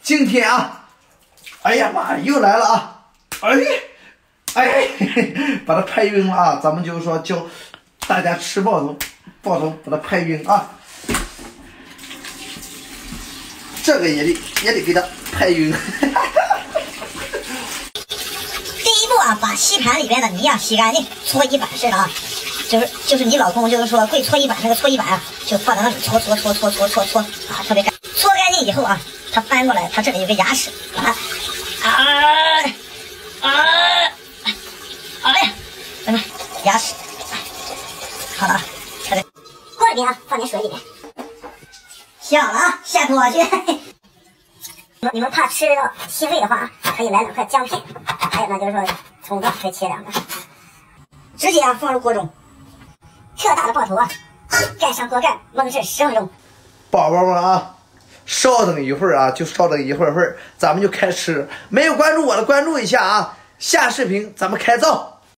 今天啊，哎呀妈，又来了啊！哎，把它拍匀了啊！咱们就是说教大家吃爆头，把它拍匀啊。这个也得给它拍匀。 第一步啊，把吸盘里边的泥啊洗干净，搓衣板似的啊。就是你老公就是说会搓衣板，那个搓衣板啊，就放在那里搓啊，特别干。搓干净以后啊，它翻过来，它这里有个牙齿哎呀，牙齿，好了啊，看这锅里边啊，放点水里面，小了啊，下锅去。你们怕吃到腥味的话，可以来2块姜片，还有呢就是说葱段可以切2个，直接啊放入锅中。特大的爆头啊，盖上锅盖，焖制10分钟。 宝宝们啊，稍等一会儿啊，就稍等一会儿，咱们就开吃。没有关注我的，关注一下啊！下视频咱们开造。